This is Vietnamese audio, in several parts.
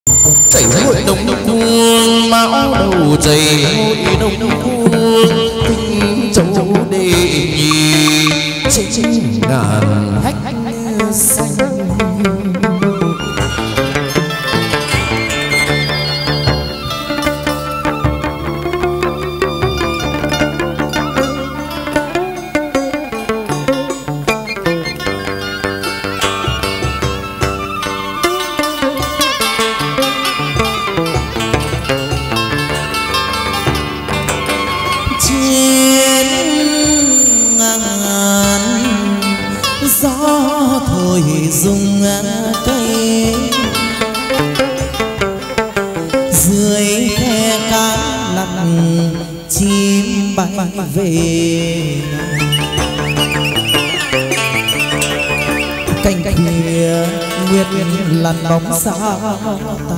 chảy hội đông cuông mão đầu chảy hội đông cuông tinh châu đệ nhì trên ngàn hách xanh. Dùng cây dưới khe cá lặn chim bay về cành kia nguyệt lặn bóng xa ta.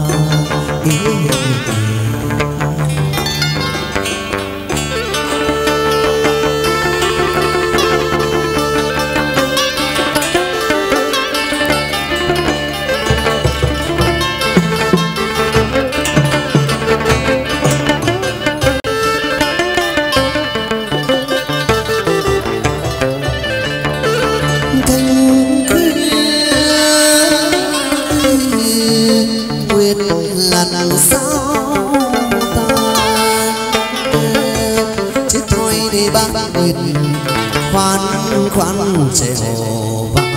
Khoan trèo vào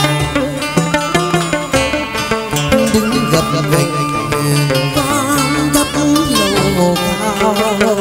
đứng gập gành quan thấp lầu cao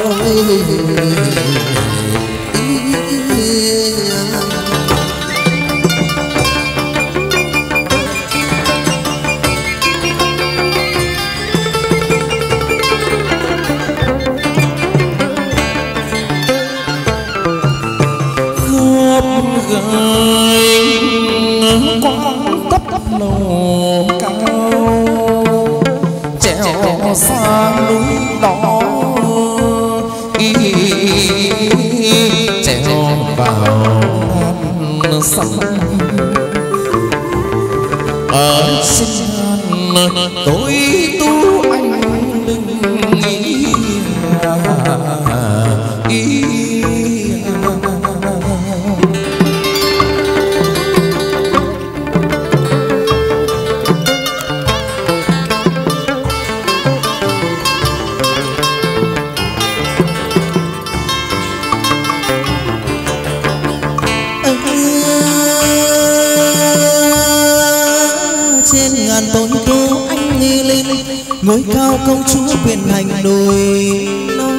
quang tấp lầu cao trèo sang núi đó trèo vào sông ở trên tối tu anh đừng nghĩ ngôi cao công chúa quyền hành đồi non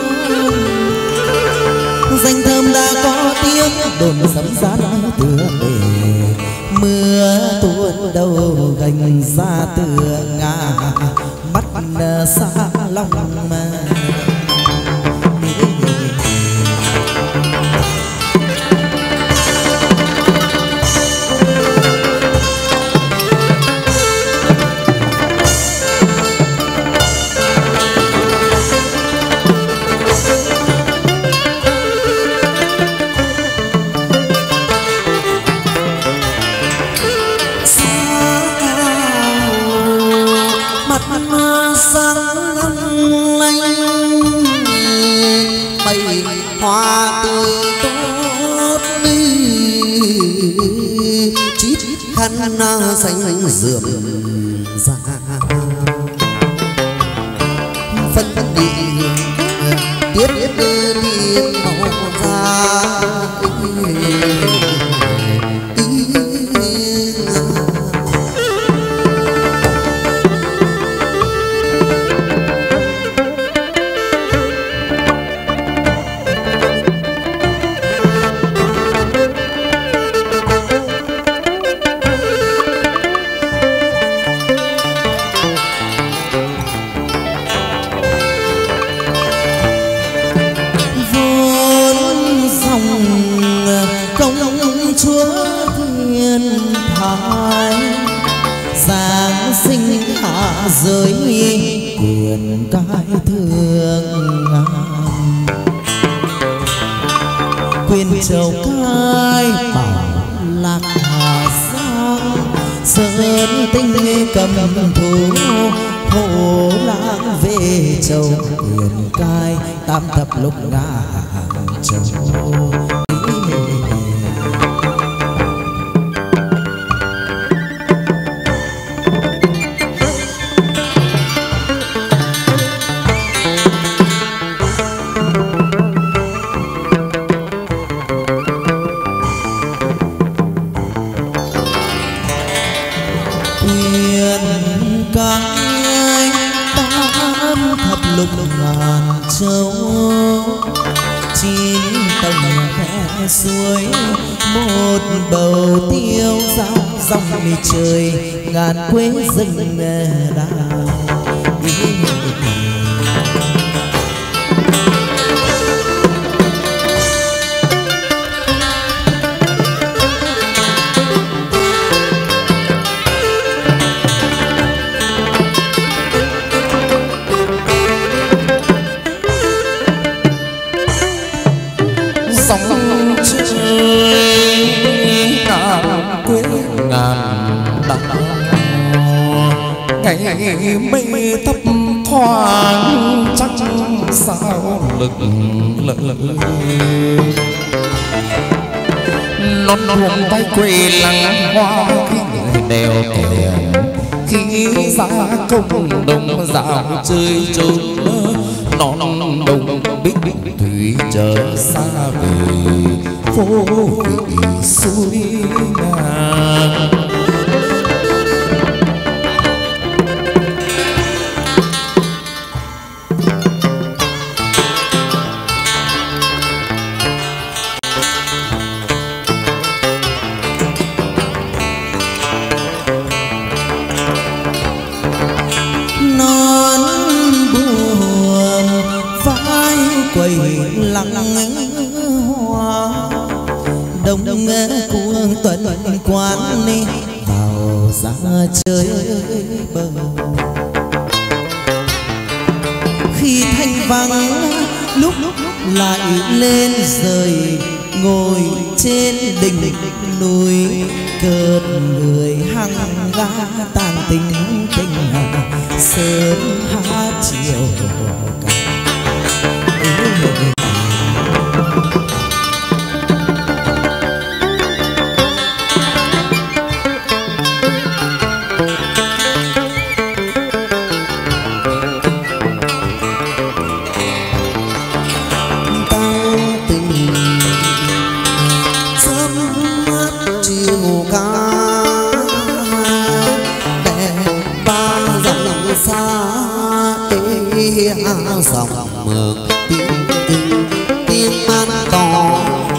danh thơm đã có tiếng đồn sấm giá tựa bể mưa tuôn đầu gành ra tựa ngà mắt xa lòng mà. Hoa tươi tốt chít khăn xanh rượm ra phân địa tiết đi màu da giới quyền cái thương quyền trầu cai bảo lạc hà giang sơn tinh cầm thủ về châu huyền cai tam thập lục ngàn châu. Châu chín tầng khe suối một bầu tiêu dao dòng đi trời ngàn quê rừng đào. Ngày mây thấp thoáng chắc sao lực non buông tay quỳ lăng hoa khi người đèo kèm khi ra công đồng dạo chơi trốn non đồng bích thủy chờ xa về phố vị suối ngàn. Cuồng tuần quán đi vào ra chơi bờ khi thanh vắng lúc lại lên rời ngồi trên đỉnh núi cơn người hăng ga tàn tình sớm hát chiều dòng mực tiếng man to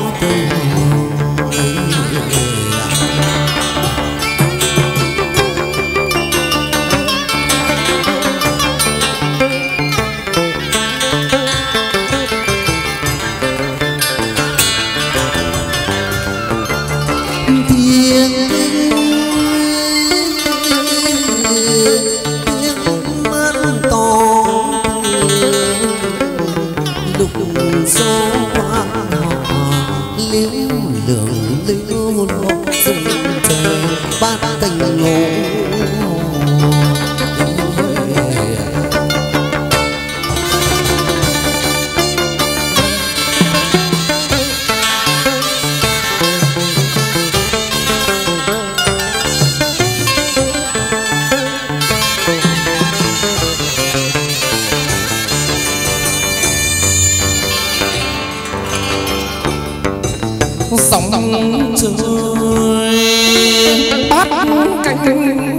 sóng trời bắt cánh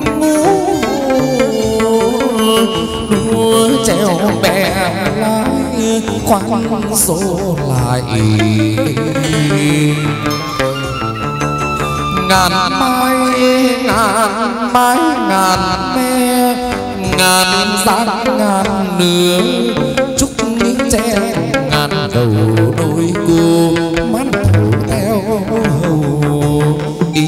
đua treo bè lái khoan số lại ngàn mái ngàn me ngàn giác ngàn nửa chúc trẻ ngàn đầu đôi cô mắt hầu theo hầu ý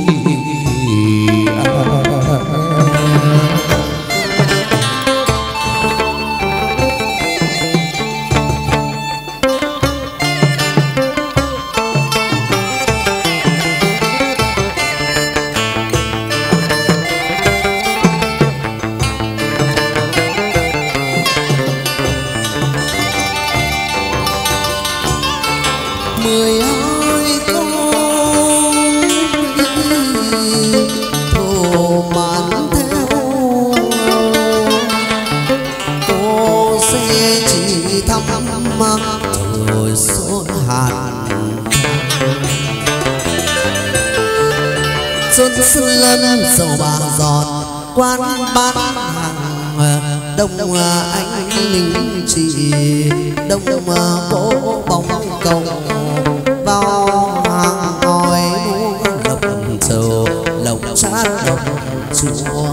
xuân lân dầu bà giọt quan bán hàng đông anh linh trị đông cố bóng cầu vào hàng hỏi lộc sầu lộc chát lộc chúa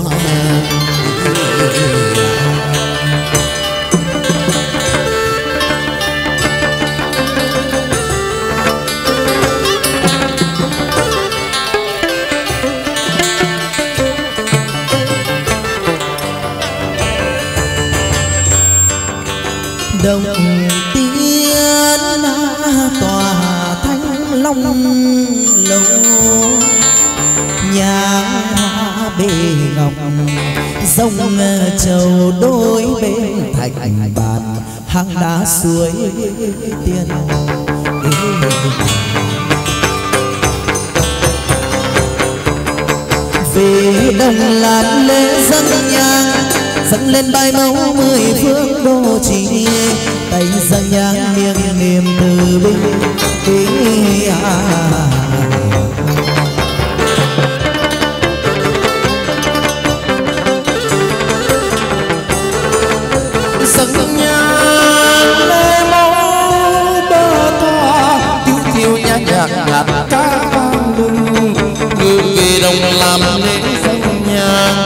đồng tiên tòa thanh long lầu nhà hoa bề ngọc dòng trầu đôi bên thành bàn hang đá suối tiên về đông làn lễ dâng nhang dâng lên bài mẫu 10 phương đô chỉ tay dâng nhang miệng niềm từ bi dâng nhang lễ mẫu bơ toa tiêu tiêu nhã nhạc hạt ca vang lưng người đồng làm lễ dâng nhang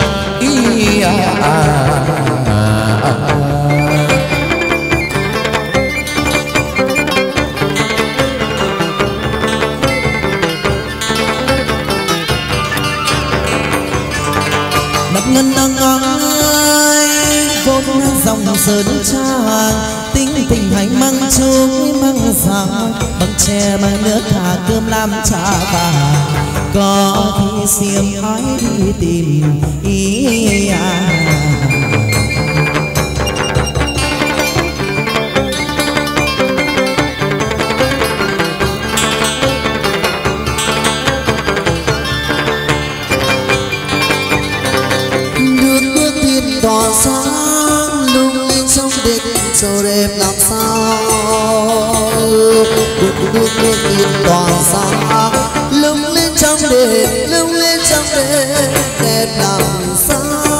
đập ngân nắng ơi vốn dòng sơn trang tính tình hành măng chuối măng rang bằng chè bằng nước thả cơm làm trà vàng có khi xiêm ói đi tìm ý tỏa sáng lung linh trong đêm trầu đẹp làm sao nước yên tỏa sáng lung linh trong đêm đẹp làm sao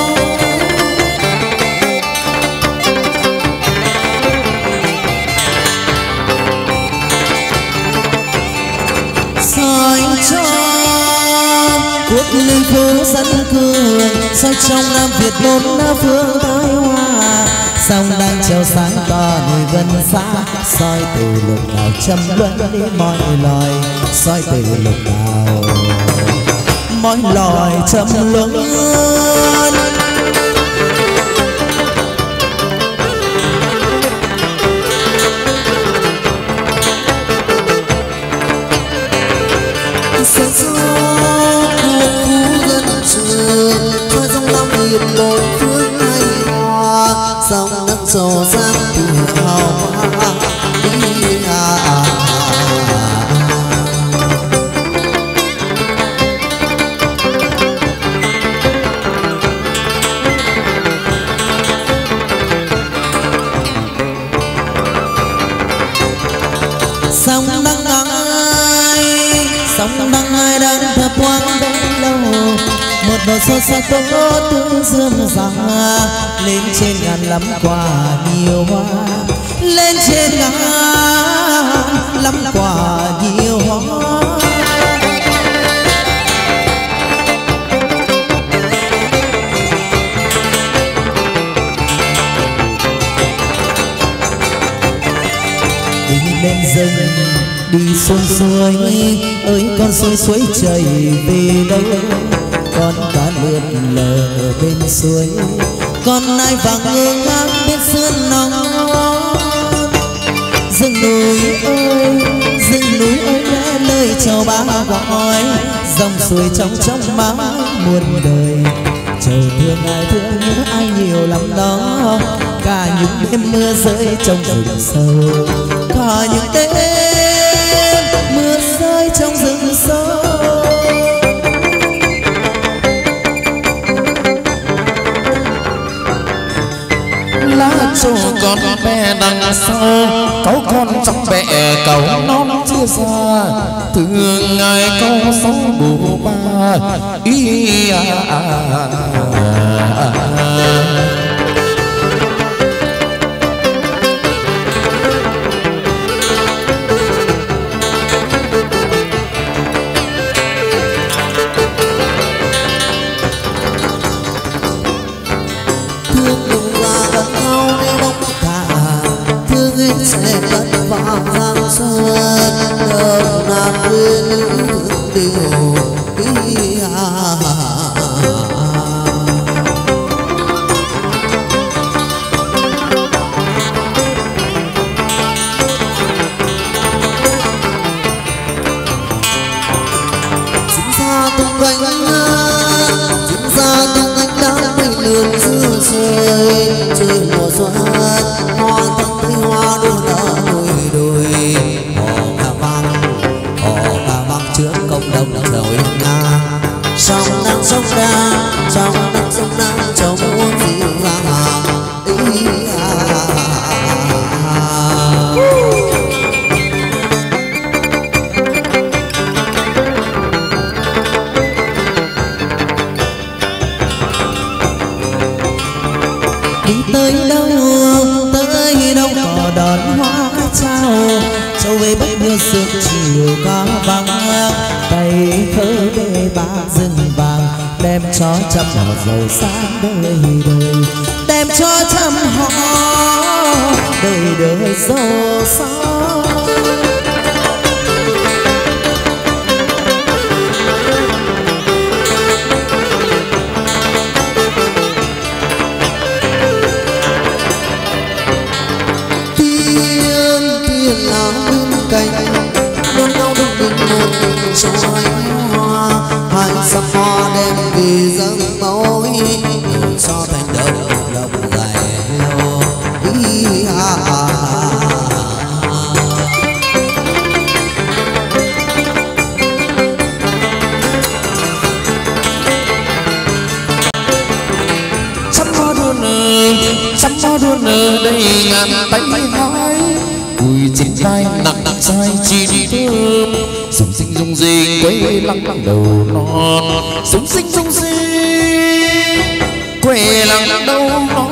soi cho quốc linh phố dân cường soi trong Nam Việt bốn phương thái hoa sông đang treo sáng tỏ nơi gần xa soi từ lúc nào châm luân đến mọi loài soi từ lúc nào mọi loài châm luân một phương hay hoa dòng đất trổ sang từ hào hoa đi sông nắng ai đang thập quang đến lâu một bờ sông xa tố tương dương rằng lên trên ngàn lắm quả nhiều hoa lên trên ngàn lắm quả nhiều hoa đi lên rừng đi xuống suối ơi con suối chảy về đâu con cá lượn lờ bên suối con nai vàng ngơ ngác bên sườn nóng rừng núi ơi nghe lời chào ba gọi dòng suối trong má muôn đời chầu thương ai thương nhớ ai nhiều lắm đó cả những đêm mưa rơi trong rừng sâu cả những đêm mưa rơi trong rừng sâu lá trâu con bé đằng sau cáu con trong bẹ cầu non chia xa thương ngài câu sống bù ba ý sẽ cất vào giang sơn đâu nào quên điều ý chính ra tung cánh đã bay lượn giữa trời mùa xuân hoa thắm hoa đua nở đôi họ ca vang trước cộng đồng trời ngang sông đang sông đang trong muôn dịu vàng tới đâu có đón hoa trao châu về bất ngờ sương chiều có vắng tay khơi bê ba rừng vàng đem cho trăm họ giàu sáng đời đem cho trăm họ đời giàu sáng cánh luôn đau đớn mình một mình trong hoa hai sắc hoa đem vì dâng mối cho thành đồng dài lâu trăm hoa đua nở đây ngàn tay hói cùi trên vai nặng sai chim thơm rung rinh quay lăng đầu non rung rinh quay lăng đầu non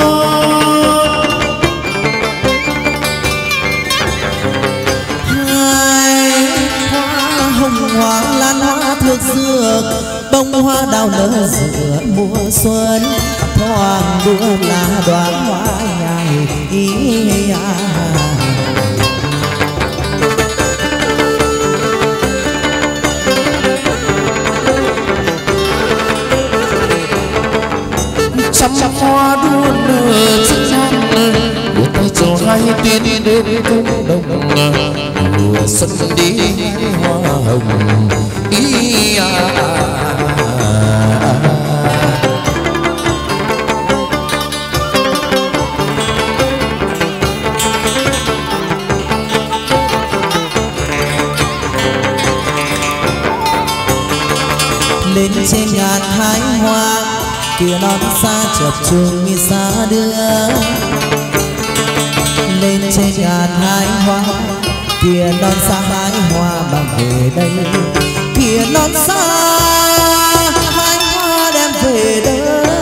hai hoa hồng hoa lan hoa thược dược bông hoa đào nở giữa mùa xuân thoáng đua là đoàn hoa nhài trăm hoa đua nở trên gian một tay cho hai tiên đến công đồng mùa xuân đi hoa hồng ý lên trên ngàn hái hoa kia non xa chập chuông như xa đưa lên trên ngàn hái hoa kia non xa hái hoa bằng về đây kia non xa hái hoa đem về đây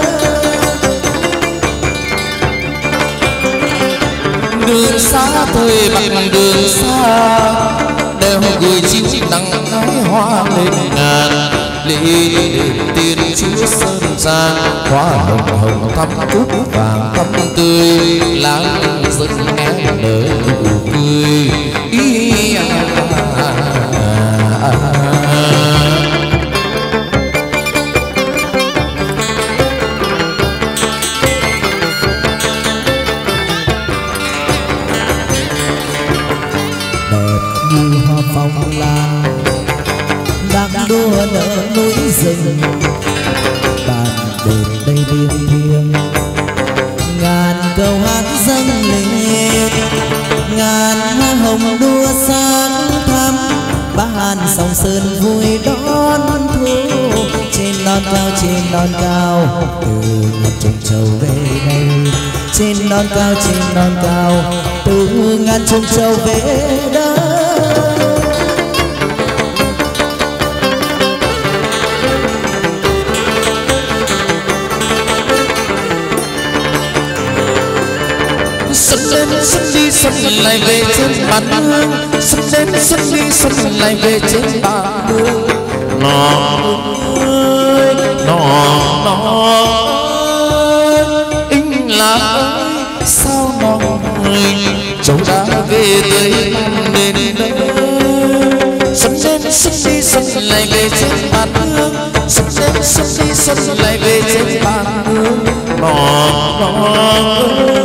đường xa thời bằng đường xa đều gửi chiếu nắng hái hoa lên ngàn lên tiên chúa sơn trang hoa hồng thắm cúc vàng thắm tươi lãng dẫn em nở nụ cười ý đẹp như hoa phong lan đang đua nở núi rừng bàn đền đây biên thiêng ngàn câu hát dâng lên ngàn hoa hồng đua sáng thắm ban sông sơn vui đón thu trên non cao từ ngập trồng trầu về đây trên non cao từ ngàn trùng châu về đây. Xuân lên xuân đi xuân lại về trên bàn hương, xuân lên xuân đi xuân lại về trên bàn hương. Non ơi Ính là ơi sao non ơi cháu đã về tới đến đây. Xuân lên xuân đi xuân lại về trên bàn hương, xuân lên xuân đi xuân lại về trên bàn hương. Non ơi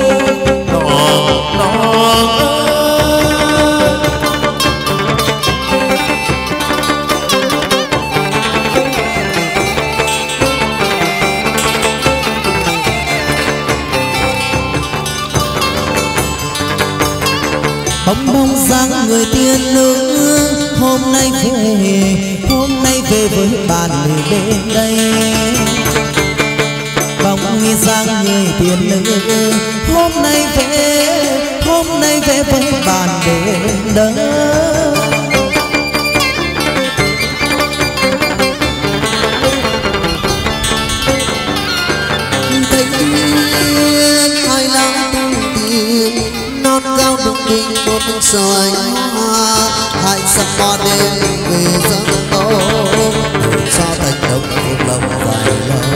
bóng bóng dáng người tiên nữ hôm nay về với bạn người bên đây. Bóng dáng người tiên nữ hôm nay về với bạn bên đây. Ai lang tung tiền non cao đục đình một soi hoa hai sắc hoa đêm về giấc mơ sao thành đông một lòng dài lâu.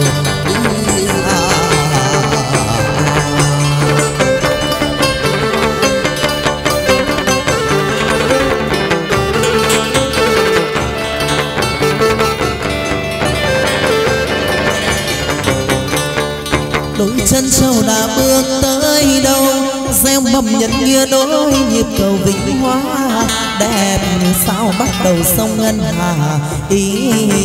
Đôi chân trâu đã bước tới đâu, gieo mầm nhân nghĩa đôi nhịp cầu vĩnh hóa đẹp như sao bắt đầu sông ngân hà ý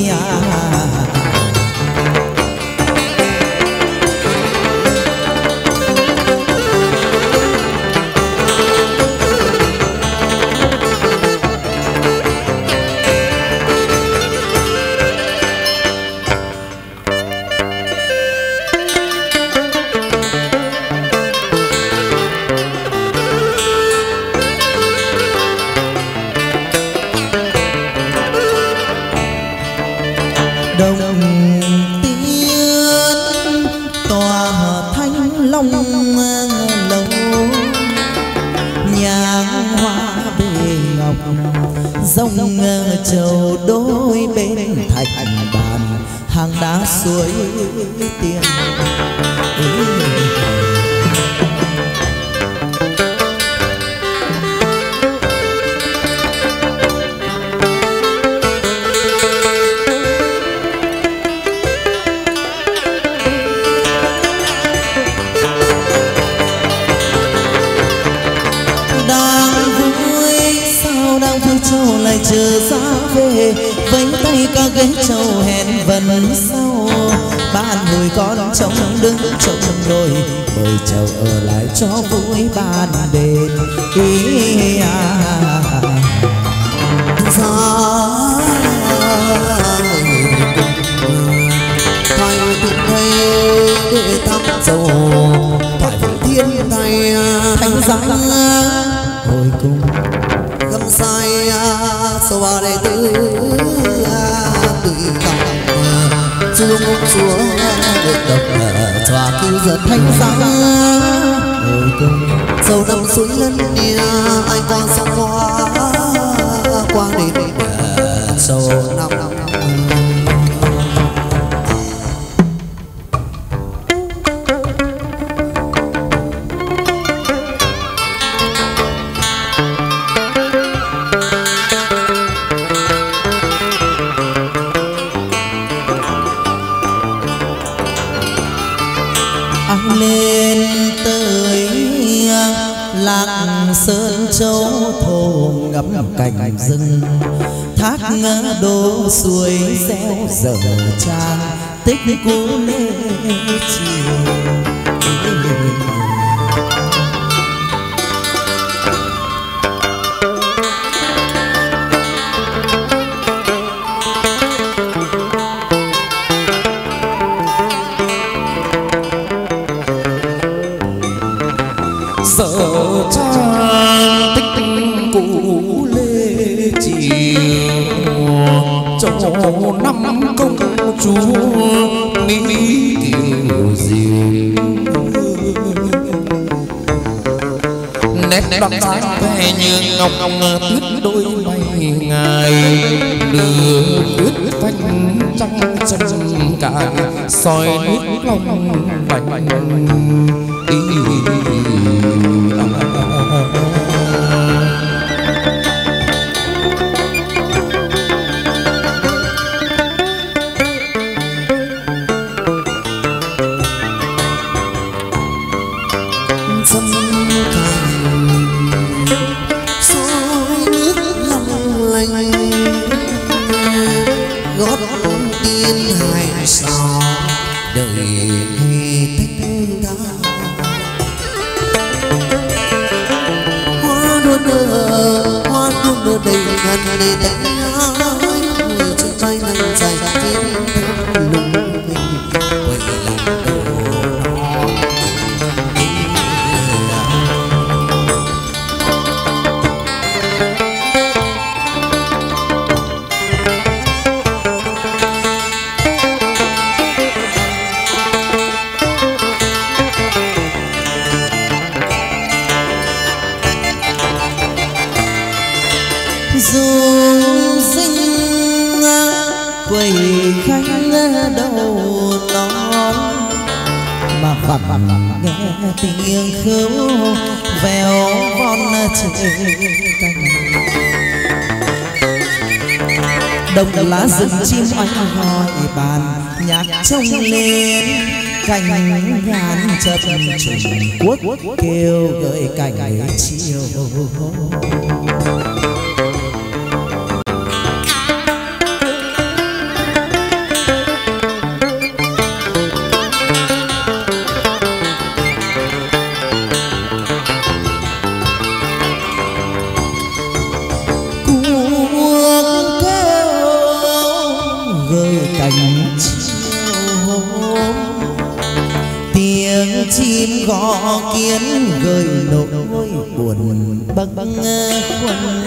dòng trầu đôi bên thạch bàn hàng đá suối tiên. Châu lại chờ ra về vẫy tay ca ghế châu hẹn vần sau. Bạn hồi con trông đứng trông rồi mời chầu ở lại cho vui bàn bên ý thay thịt thay để thăm dầu thoại với thiên thầy thành giá hồi cùng gầm sai sâu ba đệ tử tự cầm chuông chúa được độc cho cứu giật thành giá hồi cùng dầu năm suối lân đi anh qua sông qua đến sâu năm lên tới lạc sơn châu thổ ngắm cảnh rừng thác đổ suối reo dở trang tích cũ lê chiều. sở trang tích cũ lê chiều chỗ năm công chúa mỹ kiều diệu nét đoan dáng vẻ như ngọc tuyết đôi mây ngài đưa tuyết vành trăng chân cài soi nước lòng vành tiếng khấu véo von trên cành đồng lá rừng chim oanh gọi bàn nhạc trông lên cành ngàn chập trùng quốc kêu gợi cảnh chiều chim gõ kiến gợi nỗi buồn bâng khuâng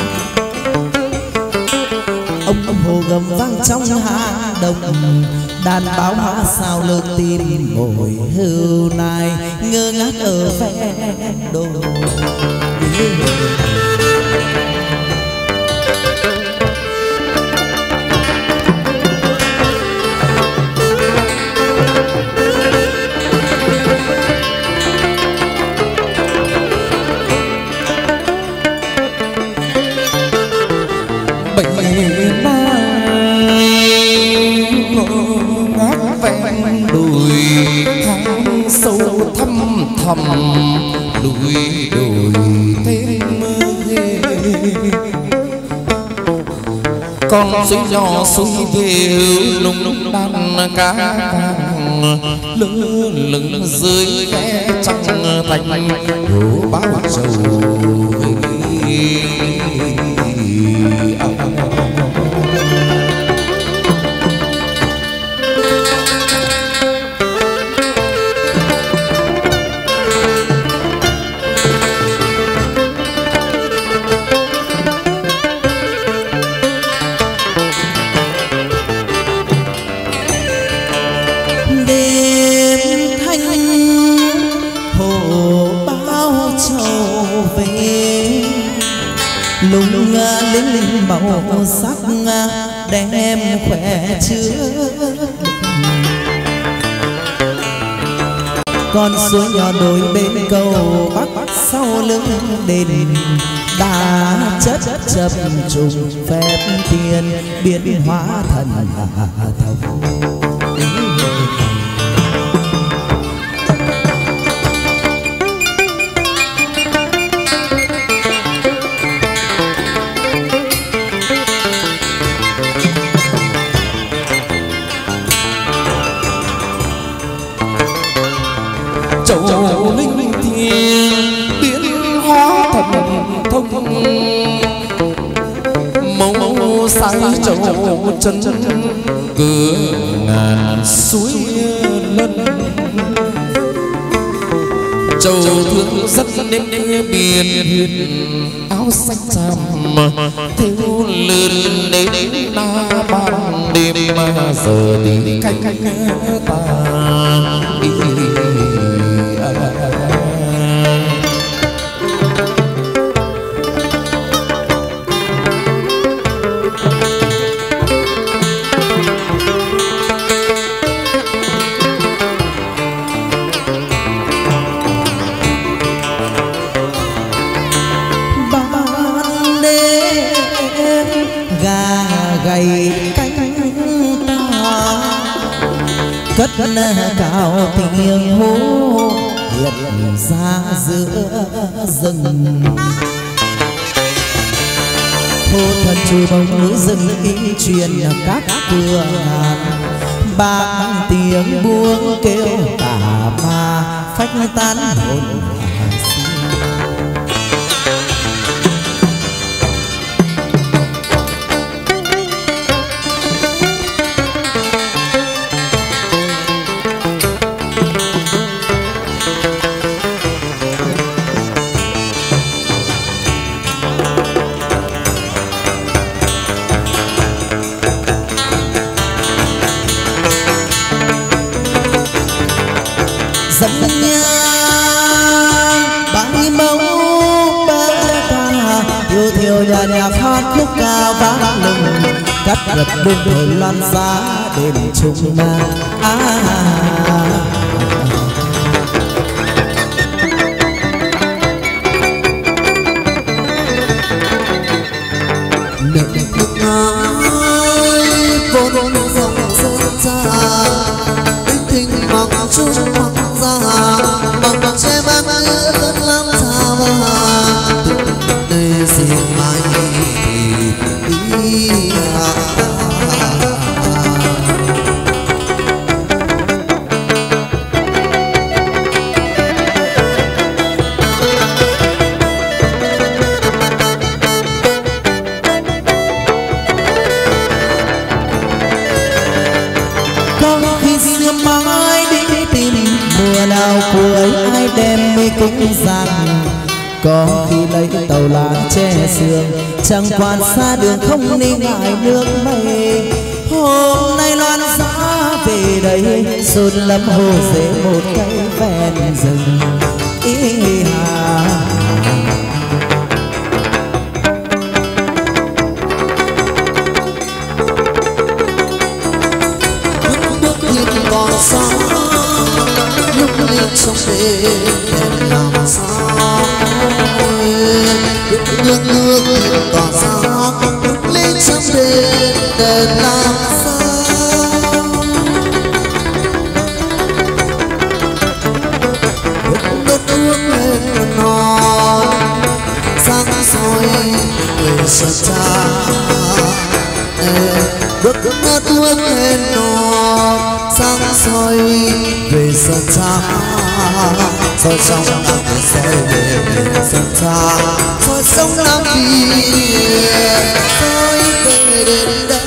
ông hồ gầm vang trong hang đồng đàn báo hóa sao lược tim ngồi hưu này ngơ ngác ở ven đồi thầm đuổi đồi thêm mơ ghê con suối nhỏ suối vêu lung đàn cá vàng lưng lưng dưới khe trăng thành đổ báo dầu màu sắc đem khỏe chứa con suối nhỏ đồi bên cầu bắc sau lưng đền đá chất chập trùng phép tiền biến hóa thần thông châu linh thiên biến hóa thần thông màu sáng châu chân cửa ngàn suối lân châu thương rất nên biển áo xanh tràm thiếu lươn đến na ban đêm giờ thì cánh ta gầy cánh ta cất cao tiếng hô hiện ra giữa rừng thô thần trừ bóng núi rừng in truyền các cửa ngàn ba tiếng buông kêu tà ma phách tán hồn dâng nhang bãi mẫu bờ ta yêu thiêu nhà phát khúc ca vang lừng cắt gật đêm thời loan giá đêm trung mang nước ơi vốn dòng sơn xa thinh mặc chung mặc ra bằng che ban ướt lắm xa và đây xin mai đi mùa nào cuối ai đem mê cúng rằng có khi lấy tàu lá che sương chẳng quan xa đường không nên ngại nước mây hôm nay loan giá về đây xuân lâm hồ dễ một cây ven rừng ý hà bước nhìn còn xa lúc lên trong đêm làm sao nước nước tỏa ra lúc lên trong đêm làm sao đốt nước lên non sáng soi người sơn cha đốt nước lên non sáng soi về sơn cha soi trong nắng soi về sơn cha soi sông Nam Biên soi về đến đây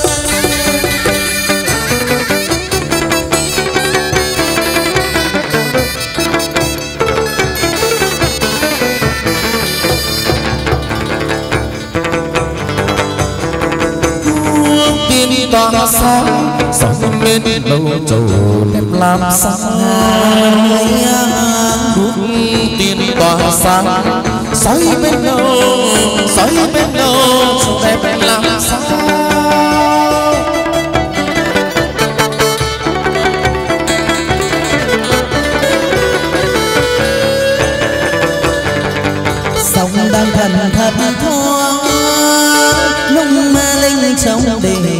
tiên tỏa sáng sóng bên đầu trầu đẹp làm sáng tiên tỏa sáng soi bên đầu đẹp làm sáng sông đang thần thật thoáng lúc ma linh trong đình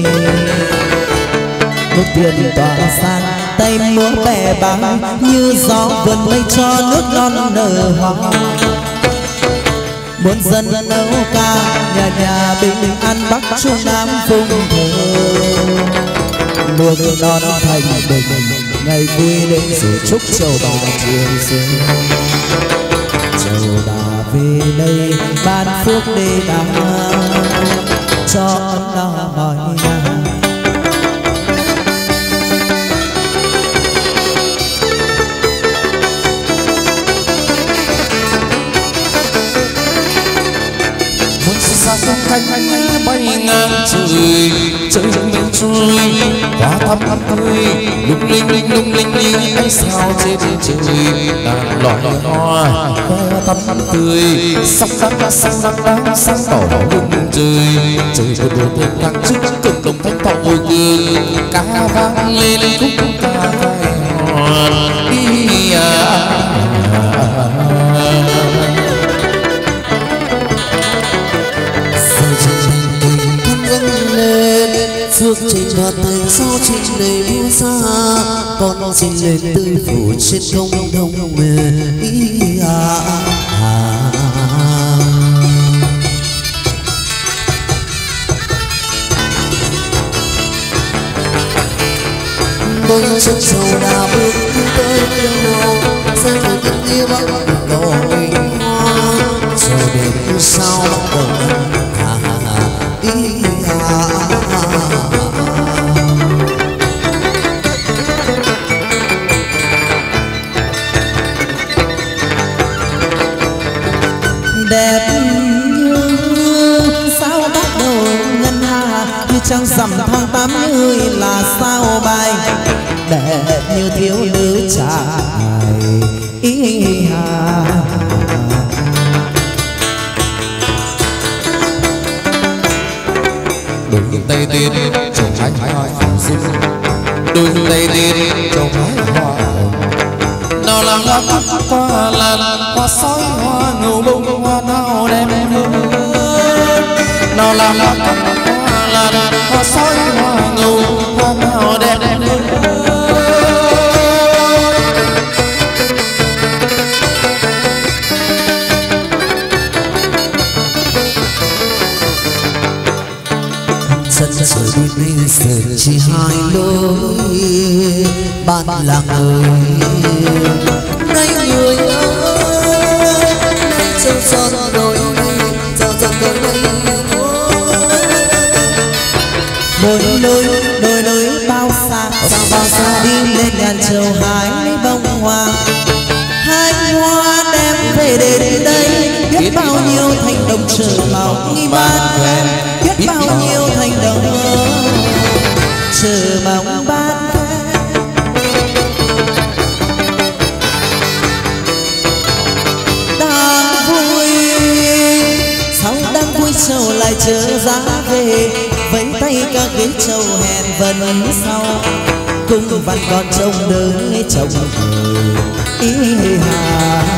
nước tiền tỏa sang tay múa bè báng như gió vườn mây cho nước non nở hoa muôn dân nấu ca nhà nhà bình an bắc trung nam phung thờ mùa non thành bình ngày vui đến sự chúc châu bà trường xuân châu bà về đây ban phước đề đà cho ấm no mọi nhà cánh bay ngang trời trời mây trôi hoa thắm tươi lung linh như ánh sao trên trời ngàn loài hoa hoa thắm tươi sắc nắng sáng tỏ lung trời trời vừa đổ thêm tháng trước cộng đồng thanh thọ ngồi cười cá vang lên khúc ca vai hò đi phước trên bờ thành sao trên đầy mưa xa con xin lên tư phủ trên không đông ý đôi chân sầu đã bước tới đâu sẽ phải biết yêu bắc đôi hoa rồi đến sau bắt đầu đẹp như sao bắt đầu ngân hà như trăng rằm tháng 80 là sao bay đẹp như thiếu nữ trai ý hà đôi tay tiên trồng hái hoa dung đôi tay tiên trồng hái hoa nào là hoa lan hoa sói hoa ngầu bông hoa nào đẹp hơn nào là hoa lan hoa sói hoa ngầu hoa nào đẹp hơn chân trời bên giờ chỉ hai lối bạn là người nay người ơi nay châu son rồi giờ rồi đôi lối bao xa đi lên ngàn châu hái bông hoa hai hoa đem về đến đây biết bao nhiêu thành đồng chờ mong nghi ban quen biết bao nhiêu thành đồng chờ mong ban đang vui sao đang vui trầu lại chờ giá về vẫy tay các ghế trầu hẹn vần sau cùng văn còn trông đợi chồng ý hà